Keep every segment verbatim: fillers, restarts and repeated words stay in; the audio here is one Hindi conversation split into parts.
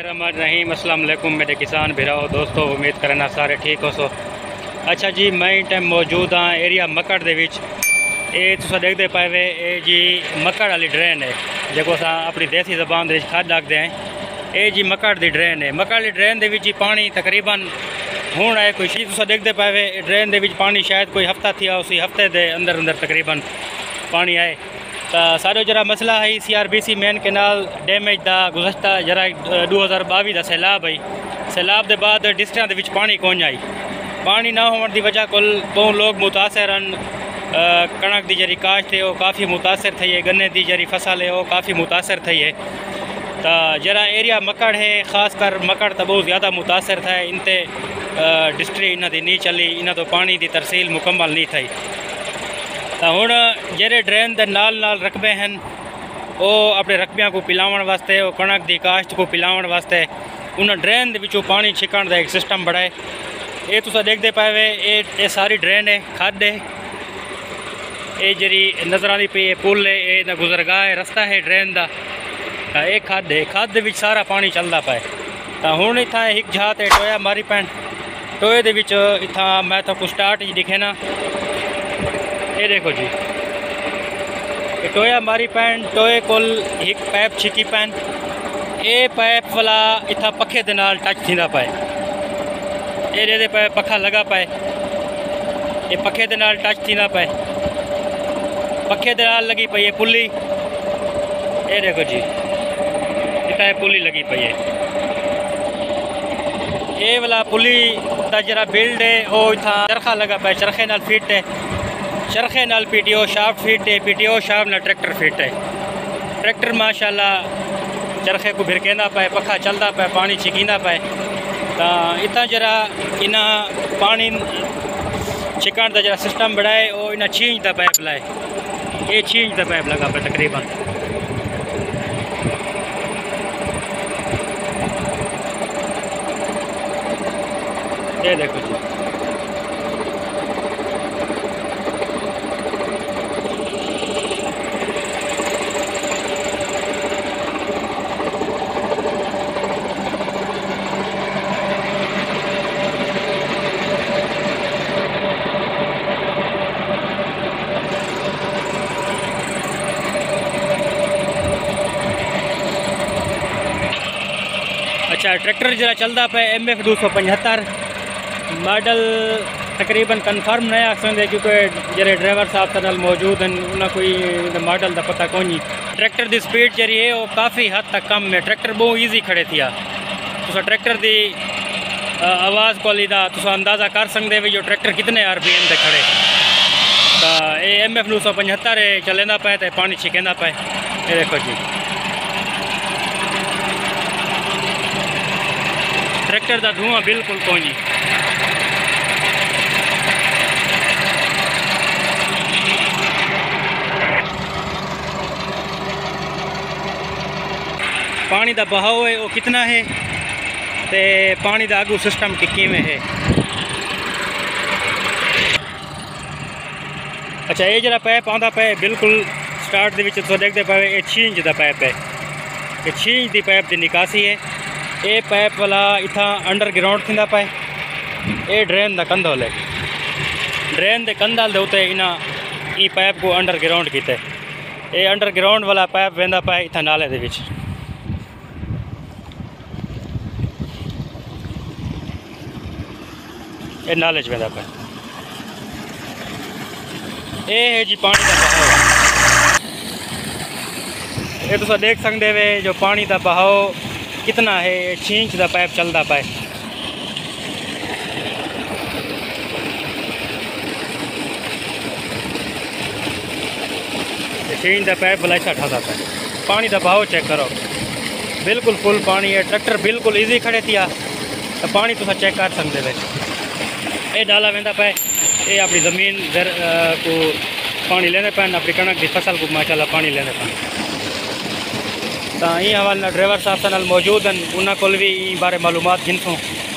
बिस्मिल्लाहिर्रहमानिर्रहीम। अस्सलाम वालेकुम मेरे किसान भराओ दोस्तों, उम्मीद करना सारे ठीक हो सो। अच्छा जी, मैं टाइम मौजूद हाँ एरिया मकड़ दे विच। ये तुम देखते पाए वे ये जी मकड़ वाली ड्रेन है, जो अस अपनी देसी जबान दे खड आखते हैं। ये जी मकड़ की ड्रेन है। मकड़ की ड्रेन दे विच जी पानी तकरीबन हूँ है कोई शी तुम देखते पाए वे ड्रेन दे विच पानी शायद कोई हफ्ता थी उसी हफ्ते के अंदर अंदर तकरीबन पानी आए। तो सारो जरा मसला है C R B C main canal damage का गुज़श्ता जरा दो हज़ार बावी का सैलाब आई। सैलाब के बाद डिस्ट्रिक्टां दे विच पानी कोई आई। पानी ना होने की वजह को बहुत लोग मुतासर हैं। कणक की जी काश्त है वो काफ़ी मुतासर थी है, गन्ने की जी फसल है वो काफ़ी मुतासर थी है। तो जरा एरिया मकड़ है, खासकर मकड़ तो बहुत ज़्यादा मुतासर था। इनते डिस्ट्रिक्ट इन्हों की नहीं चली, इन्हों तो पानी की तरसील मुकम्मल नहीं थी। तो हुण जेरे ड्रेन के नाल नाल रकबे हैं वो अपने रकबियां को पिलावन वास्ते, वो कणक की काश्त को पिलावन वास्ते उन्हें ड्रेन के विचों पानी छिकण का एक सिस्टम बढ़ाए। ये तुम देखते पाए वे ये सारी ड्रेन है, खड्ड है, ये जी नज़र आती पई है पुल है, ये गुजरगाह है, रस्ता है ड्रेन का। एक खड्ड है, खड्ड विच सारा पानी चलता पाए। तो हुण इतना एक जहाज है टोया मारी पैन टोए दे विच इतना मैं तो कुछ स्टार्ट ही दिखे ना। ये देखो जी ये टोया मारी पैन टोए कोल एक पैप छिकी पैन। ये पैप वाला इतना पखे दे नाल टच थींदा पाए। ये दे पे पखा लगा पाए, ये पखे दे नाल टच थींदा पाए। पखे दे नाल लगी पई है पुली। ये देखो जी इतना पुली लगी पई है। ये वाला पुली का जरा बिल्ड है वो इतना चरखा लगा पाए, चरखे नाल फिट है, चरखे नाल P T O shaft fit है, पी टी ओ शाफ्ट नाल ट्रैक्टर फिट है। ट्रैक्टर माशाल्लाह चरखे को भिरकेंदा पाए, पखा चलता पाए, पानी छिकींदा पाए। तो इतना जरा इना पानी छिकण का जरा सिस्टम बढ़ाए वो इना छींच का पाइप लाए। ये छींच का पाइप लगा पाए तकरीबन। ये देखो जी अच्छा ट्रैक्टर जरा चलता पे एम एफ दो सौ पचहत्तर मॉडल तकरीबन कन्फर्म नहीं आ सकते क्योंकि जरे ड्राइवर साहब साथ मौजूद हैं, उन्हें कोई मॉडल का पता कोई। ट्रैक्टर की स्पीड जी है वो काफ़ी हद तक कम है। ट्रैक्टर बहुत ईजी खड़े थी तुस ट्रैक्टर की आवाज़ को लीदा तुस अंदाज़ा कर सकते भी जो ट्रैक्टर कितने आर पी एम से खड़े। तो ये एम एफ दो सौ पचहत्तर चलेंदा पाए तो पानी छिकेंदा पाए। ये देखो जी ट्रैक्टर का धुआं बिल्कुल कोई। पानी का बहाव है वो कितना है ते पानी का आगू सिस्टम किमें है। अच्छा ये जरा पैप आता पे बिल्कुल स्टार्ट दे विच देखते पाए ये छींच का पैप है। ये छींच की पैप की निकासी है। ये पैप वाला इतना अंडरग्राउंड थींदा पाए। ये ड्रेन का कंधोल है, ड्रेन के कंधल के उत्ते इन्हें ई पैप को अंडरग्राउंड किया। ये अंडरग्राउंड वाला पैप वेंदा पाए इतना नाले दे विच। ये नाले च वेंदा पाए। ये है जी पानी का बहाव। ये तुम देख सकते वे जो पानी का बहाव कितना है। छींच का पाइप चलता पाए। छींच का पाइप वाला ऐसा ठाता पाए। पानी का बहाव चेक करो बिल्कुल फुल पानी है। ट्रैक्टर बिल्कुल इजी खड़े थी तो पानी तुम चेक कर सकते वे। ये डाला वेंदा पाए, ये अपनी ज़मीन को पानी लेने पैन, अपनी कणक की फसल को माशाल्लाह पानी लेने पैन। तो ये हवाले ड्राइवर साहब साथ मौजूद हैं, उन्होंने को भी बारे मालूमात गिनसूँ।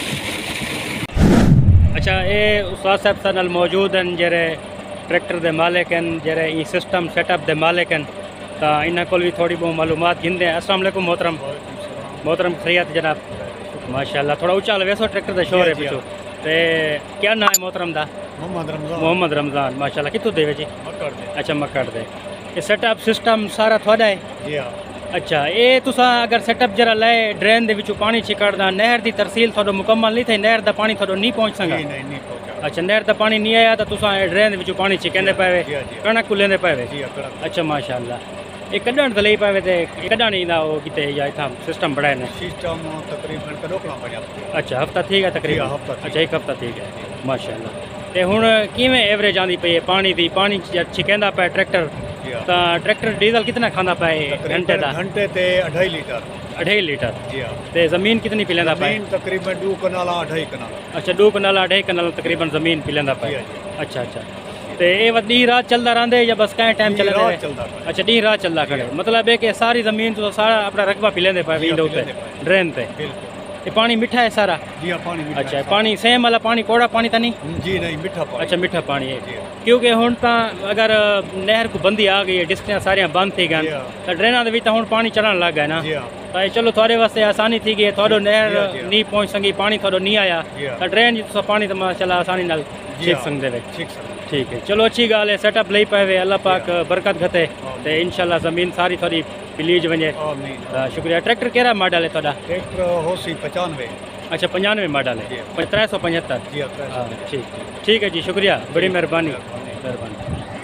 अच्छा ये उस्ताद साहब साथ मौजूद हैं जेरे ट्रैक्टर के मालिक हैं, जेरे ये सिस्टम सेटअप के मालिक हैं। तो इन्होंने को भी थोड़ी बहुत मालूमात गिनते हैं। अस्सलाम वालेकुम मोहतरम। मोहतरम खैरियत जनाब माशाल्लाह थोड़ा ऊंचा वैसो ट्रैक्टर का शोर है पिछो ते क्या नाम है मोहतरम दा मोहम्मद रमजान मोहम्मद रमजान माशाल्लाह कितों देवे जी मक्कड़ दे अच्छा मक्कड़ दे ये सेटअप सिस्टम सारा थोड़ा है जी हाँ अच्छा ये तुसा अगर सेटअप जरा लाए ड्रेन दे विचों पानी छिकड़दा नहर दी तरसील थोड़ा मुकम्मल नहीं थे नहर दा पानी थोड़ा नहीं पहुंच सका नहीं नहीं नहीं पहुंचा अच्छा नहर दा पानी नहीं आया तो तुसा ड्रेन दे विचों पानी छिकंदे पावे जी हाँ, जी हाँ। कणक को लेंदे पावे जी हाँ, कड़क। अच्छा माशाल्लाह ये कढण ते लई पावे ते कढण इंदा वो किते या इथा सिस्टम बड़ा है सिस्टम तकरीबन का रोकना पड़ा अच्छा हफ्ता ठीक है जी तकरीबन हाँ, हफ्ता ठीक। अच्छा एक हफ्ता ठीक है माशाल्लाह ते हुण किवें एवरेज आंदी पई है पानी दी पानी छिकंदा पे ट्रैक्टर जी हाँ ता ट्रैक्टर डीजल कितना खांदा पे घंटे दा घंटे ते अढ़ाई लीटर अढ़ाई लीटर जी हाँ ते जमीन कितनी पी लेंदा पे जमीन तकरीबन दो कनाला अढ़ाई कनाला अच्छा दो कनाल अढ़ाई कनाल तकरीबन जमीन पी लेंदा पे जी हाँ, जी। अच्छा अच्छा ते ये डी रात चलदा रहंदे या बस कहीं टाइम डी चलदे रात रहे? चलदा पे। अच्छा डी रात चलदा खड़े मतलब है कि सारी जमीन तो सारा अपना रकबा पी लेंदे पे जी हाँ, विंडो पी पे लेंदे पे। ड्रेन पे बिल्कुल ये पानी मीठा है सारा जी हाँ पानी मीठा अच्छा है। पानी सेम वाला पानी कोड़ा पानी तो नहीं जी नहीं मीठा पानी अच्छा मीठा पानी जी है हाँ। क्योंकि हुण तां अगर नहर को बंदी आ गई है डिस्ट्रिक्ट सारियां बंद थी जी गन हाँ। तो ड्रेनां दे विच तां हुण पानी चढ़न लग गया ना जी हाँ तो चलो थोड़े वास्ते आसानी थी गई थोड़ो नहर जी हाँ, जी हाँ। नहीं पहुंच सकी पानी थोड़ो नहीं आया जी हाँ। तो ड्रेन जी तुसां पानी तो माशाल्लाह आसानी नाल जी छीक हाँ, सकदे वे ठीक सर ठीक है चलो अच्छी गाल है सेटअप लई पावे अल्लाह पाक बरकत घते हाँ। ते इंशाल्लाह ज़मीन सारी थोड़ी पिलीज वने आमीन ता शुक्रिया ट्रैक्टर केड़ा मॉडल है तोड़ा ट्रैक्टर होसी पचानवे अच्छा पंजानवे मॉडल जी है त्रै सौ पचहत्तर जी हाँ त्रै सौ हाँ ठीक ठीक है जी शुक्रिया बड़ी मेहरबानी मेहरबानी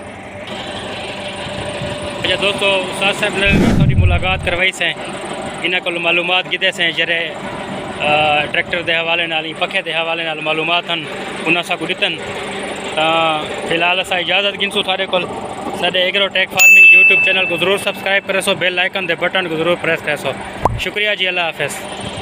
अच्छा दोस्तों उस्ताद साहब ने थोड़ी मुलाकात करवाई से इन्हों को मालूमात गिदे से जरे ट्रैक्टर के हवाले नाल पखे के हवाले नाल मालूमात हैं उन्होंने साकू दितन तो फिलहाल अस इजाज़त गिनसूँ थोड़े को साढ़े एग्रोटेक फार्मिंग यूट्यूब चैनल को जरूर सब्सक्राइब करे सो बेल आइकन के बटन को जरूर प्रेस करे सो शुक्रिया जी अल्लाह हाफिज़।